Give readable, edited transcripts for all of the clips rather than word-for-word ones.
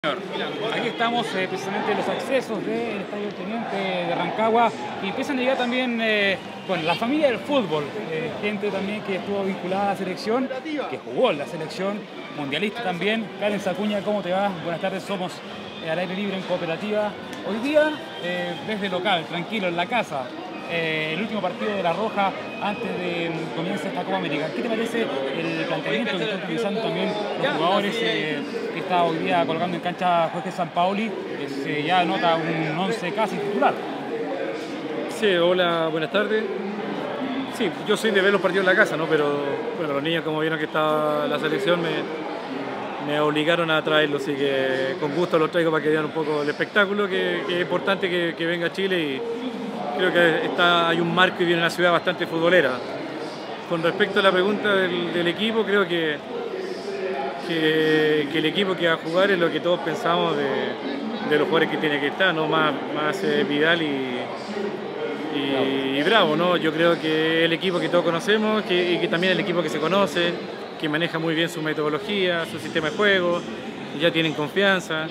Señor, aquí estamos precisamente en los accesos del Estadio Teniente de Rancagua y empiezan a llegar también bueno, la familia del fútbol, gente también que estuvo vinculada a la selección, que jugó en la selección, mundialista también. Karen Acuña, ¿cómo te va? Buenas tardes, somos al aire libre en Cooperativa. Hoy día, desde local, tranquilo, en la casa, el último partido de La Roja antes de comience esta Copa América. ¿Qué te parece el planteamiento que están utilizando también los jugadores que está hoy día colocando en cancha Jorge Sampaoli? Se ya nota un 11 casi titular. Sí, hola, buenas tardes. Sí, yo soy de ver los partidos en la casa, ¿no? Pero bueno, los niños como vieron que estaba la selección me obligaron a traerlo, así que con gusto los traigo para que vean un poco el espectáculo, que es importante que venga a Chile y creo que hay un marco y viene una ciudad bastante futbolera. Con respecto a la pregunta del equipo, creo que el equipo que va a jugar es lo que todos pensamos de los jugadores que tiene que estar, ¿no? Más Vidal y Bravo, ¿no? Yo creo que el equipo que todos conocemos y que también el equipo que se conoce, que maneja muy bien su metodología, su sistema de juego, ya tienen confianza,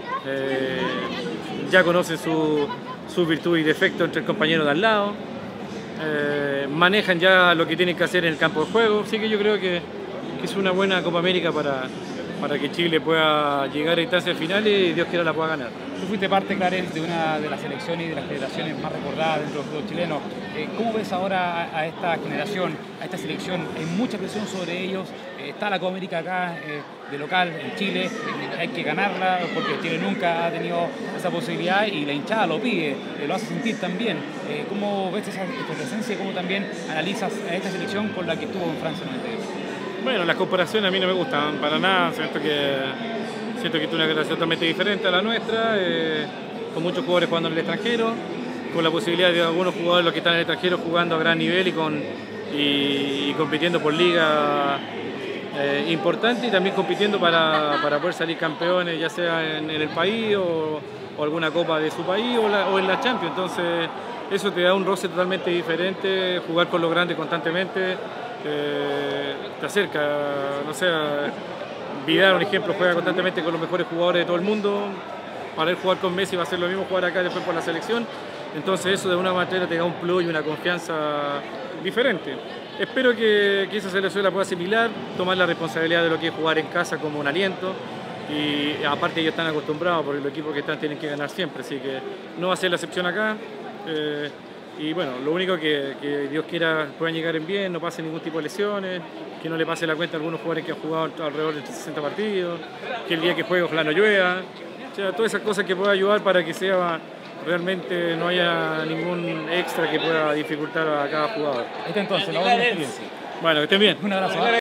ya conocen su virtud y defecto entre el compañero de al lado, manejan ya lo que tienen que hacer en el campo de juego, así que yo creo que es una buena Copa América para que Chile pueda llegar a instancias finales y Dios quiera la pueda ganar. Tú fuiste parte, Clarence, de una de las selecciones y de las generaciones más recordadas dentro del fútbol chileno. ¿Cómo ves ahora a esta generación, a esta selección? Hay mucha presión sobre ellos. Está la Copa América acá de local en Chile. Hay que ganarla porque Chile nunca ha tenido esa posibilidad y la hinchada lo pide, lo hace sentir también. ¿Cómo ves esta presencia y cómo también analizas a esta selección con la que estuvo en Francia 92? Bueno, las comparaciones a mí no me gustan para nada. Siento que es una generación totalmente diferente a la nuestra, con muchos jugadores jugando en el extranjero, con la posibilidad de algunos jugadores los que están en el extranjero jugando a gran nivel y compitiendo por liga importante y también compitiendo para poder salir campeones, ya sea en el país o alguna copa de su país o en la Champions. Entonces eso te da un roce totalmente diferente, jugar con los grandes constantemente te acerca, no sé, Vidal, un ejemplo, juega constantemente con los mejores jugadores de todo el mundo. Para él jugar con Messi va a ser lo mismo jugar acá después por la selección. Entonces eso de una manera te da un plus y una confianza diferente. Espero que esa selección la pueda asimilar, tomar la responsabilidad de lo que es jugar en casa como un aliento. Y aparte ellos están acostumbrados porque los equipos que están tienen que ganar siempre, así que no va a ser la excepción acá. Y bueno, lo único que Dios quiera puedan llegar en bien, no pase ningún tipo de lesiones, que no le pase la cuenta a algunos jugadores que han jugado alrededor de 60 partidos, que el día que juegue ojalá no llueva, o sea, todas esas cosas que puedan ayudar para que sea realmente no haya ningún extra que pueda dificultar a cada jugador. Esta entonces, la otra experiencia. Bueno, que estén bien. Un abrazo.